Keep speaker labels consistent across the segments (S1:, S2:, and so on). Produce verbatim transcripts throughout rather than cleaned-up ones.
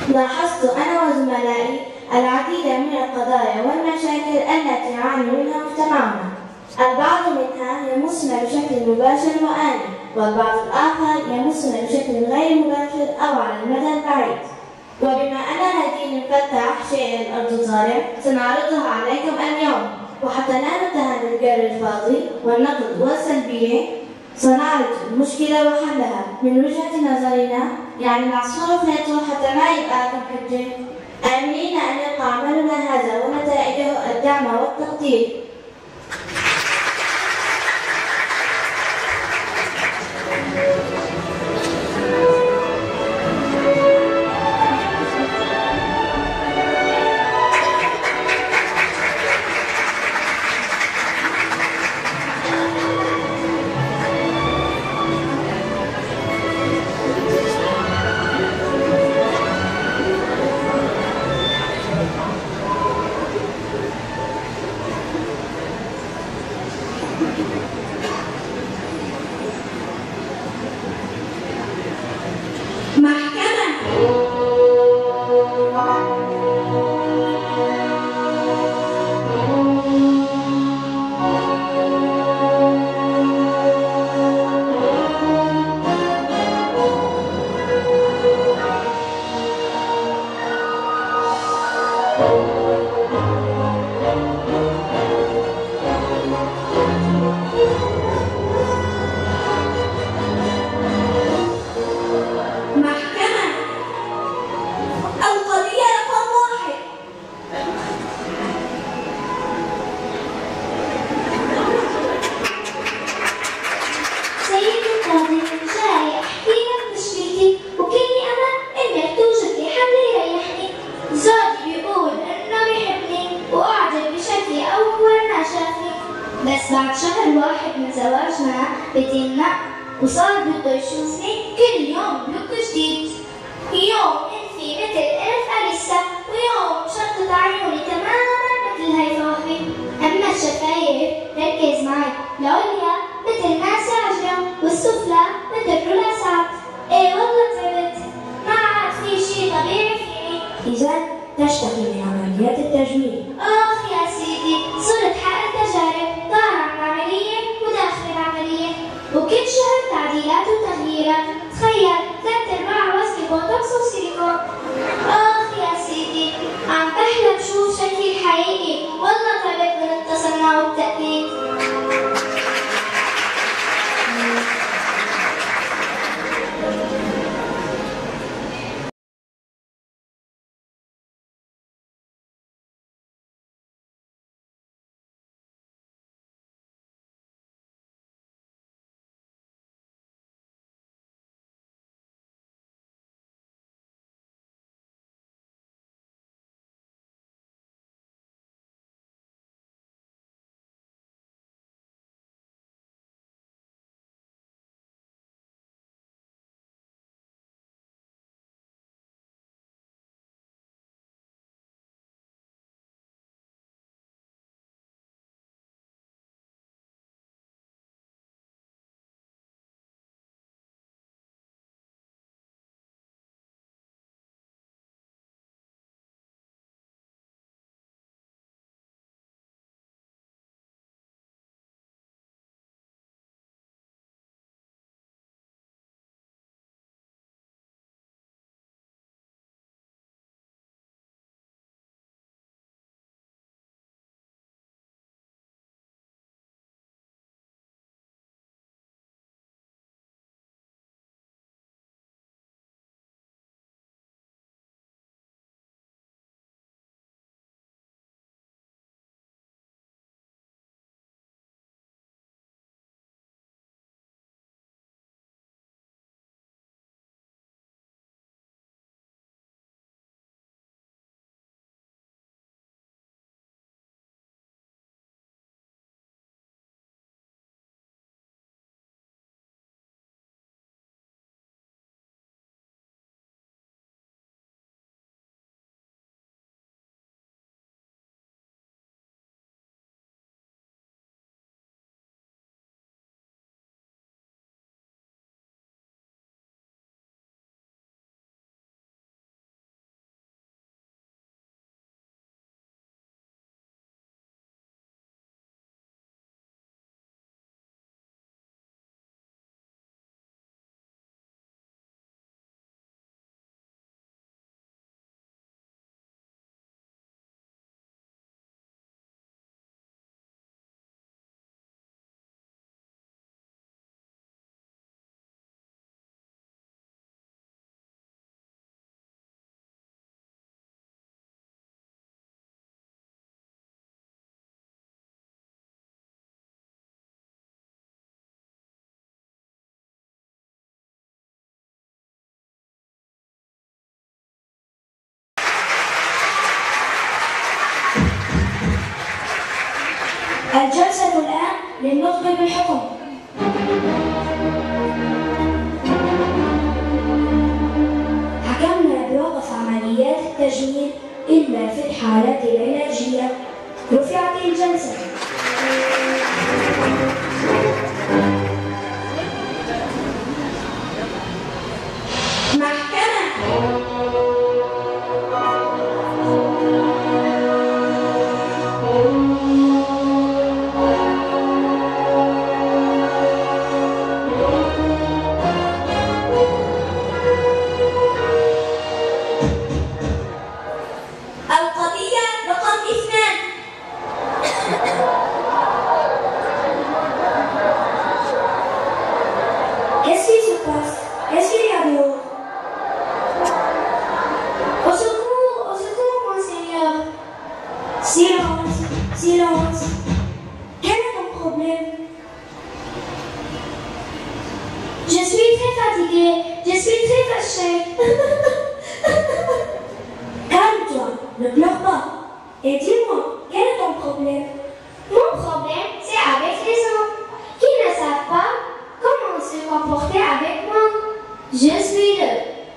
S1: لاحظت أنا وزملائي العديد من القضايا والمشاكل التي يعاني منها مجتمعنا. البعض منها يمسنا بشكل مباشر وآني، والبعض الآخر يمسنا بشكل غير مباشر أو على المدى البعيد. وبما أننا دين فتح شيء الأرض طارئ، سنعرضها عليكم اليوم، وحتى لا نتهم بالجر الفاضي والنقد والسلبية، سنعرض المشكلة وحلها من وجهة نظرنا، يعني العصفور فليته حتى ما يبقى لكم حجة. آمنين أن يبقى عملنا هذا ونتائجه الدعم والتقدير.
S2: بس بعد شهر واحد من زواجنا بدينا وصار بده يشوفني كل يوم لوك جديد. يوم انفي مثل ألف أليسا، ويوم شطت عيوني تماما مثل هيفاء. أما الشفايف ركز معي، العليا مثل ناس عجرة والسفلى مثل رلاسات. ايه والله تعبت، ما عاد في شي طبيعي فيني.
S3: إذا تشتكي من عمليات التجميل.
S2: آخ يا سيدي، صرت حق التجارب، طالع من عملية وداخل العملية، وكل شهر تعديلات وتغييرات. تخيل ثلاث أرباع وزني بوتوكس وسيليكون. آخ يا سيدي، عم بحلم شوف شكلي الحقيقي. والله تعبت من التصنع والتقليد.
S3: الجلسة الآن للنطق بالحكم. حكمنا بوقف عمليات التجميل إلا في الحالات العلاجية. رفعت الجلسة. محكمة.
S1: القضية رقم اثنان.
S3: Qu'est-ce qui se passe? Qu'est-ce qu'il y a dehors?
S2: Au secours, au secours, monseigneur.
S3: Silence, silence. Quel est ton problème?
S2: Je suis très fatiguée, je suis très fâchée.
S3: Calme-toi, ne pleure pas. Et dis-moi, quel est ton problème?
S2: Mon problème, c'est avec les hommes qui ne savent pas comment se comporter avec moi. Je suis le.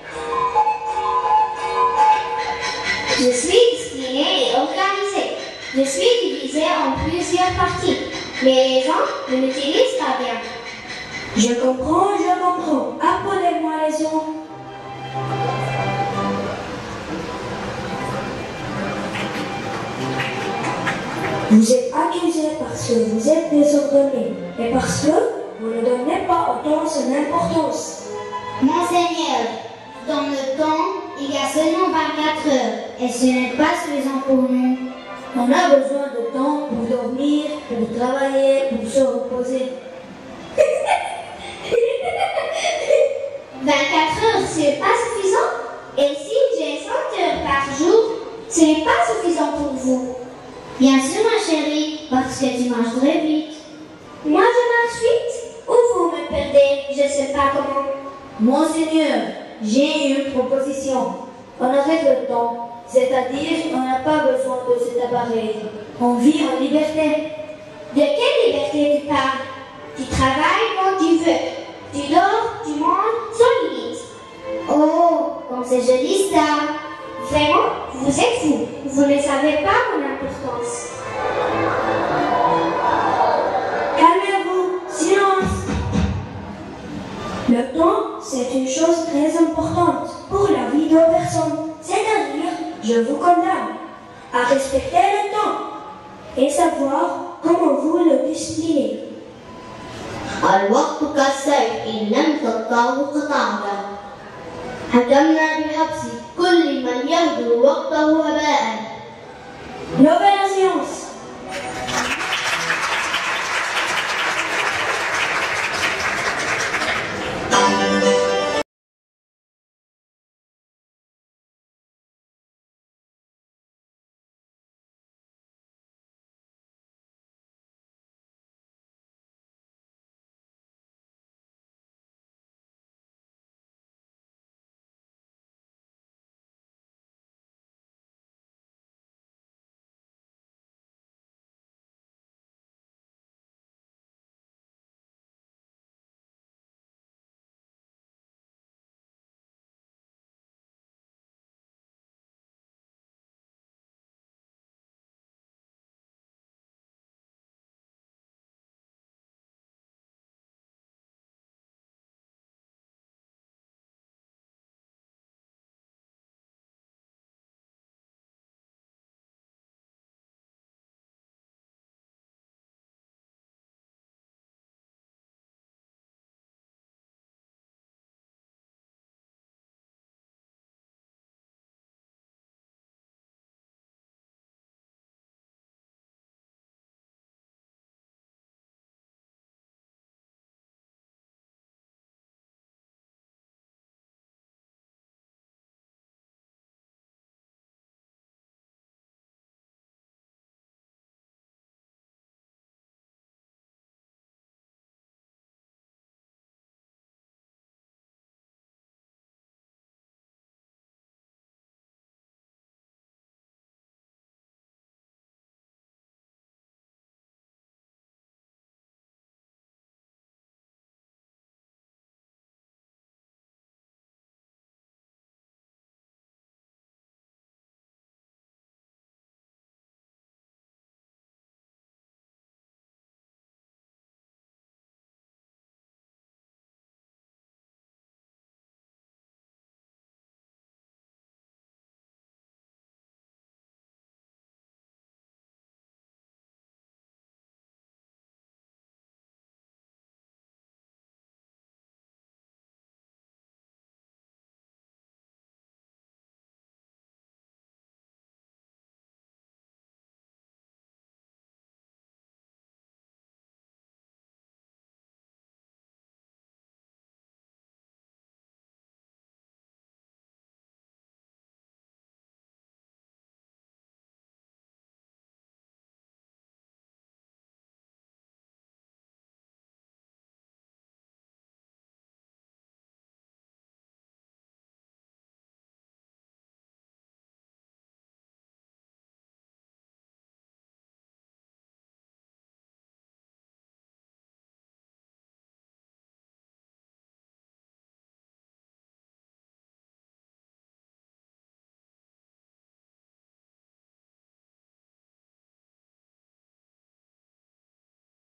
S2: Je suis disciplinée et organisée. Je suis divisée en plusieurs parties, mais les gens ne m'utilisent pas bien.
S3: Je comprends, je comprends. Appelez-moi les hommes. Vous êtes accusé parce que vous êtes désordonné et parce que vous ne donnez pas au temps son importance.
S2: Monseigneur, dans le temps, il y a seulement vingt-quatre heures et ce n'est pas suffisant pour nous.
S3: On a besoin de temps pour dormir, pour travailler, pour se reposer.
S2: vingt-quatre heures, ce n'est pas suffisant? Et si j'ai cent heures par jour, ce n'est pas suffisant pour vous? Bien sûr, ma chérie, parce que tu marches très vite. Moi, je marche vite? Ou vous me perdez? Je ne sais pas comment.
S3: Monseigneur, j'ai une proposition. On arrête le temps, c'est-à-dire on n'a pas besoin de cet appareil. On vit en liberté.
S2: De quelle liberté tu parles? Tu travailles quand tu veux. Tu dors, tu manges sans limite. Oh, comme c'est joli ça. Vraiment, vous êtes fou. Vous ne savez pas mon importance.
S3: Calmez-vous, silence. Le temps, c'est une chose très importante pour la vie de personne. C'est-à-dire, je vous condamne à respecter le temps et savoir comment vous le disciplinez.
S2: الوقت كالسيف إن لم تقطعه قطعته. حكمنا بحبس كل من يهدر وقته هباء.
S3: Nouvelle